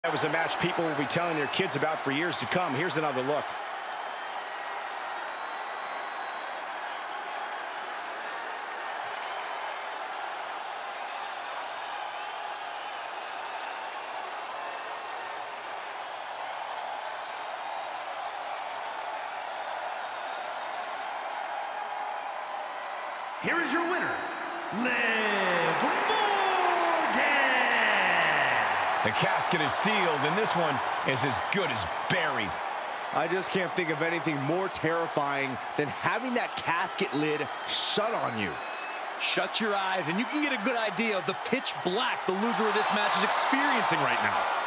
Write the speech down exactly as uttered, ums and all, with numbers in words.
That was a match people will be telling their kids about for years to come. Here's another look. Here is your winner, Liv Morgan. The casket is sealed, and this one is as good as buried. I just can't think of anything more terrifying than having that casket lid shut on you. Shut your eyes, and you can get a good idea of the pitch black the loser of this match is experiencing right now.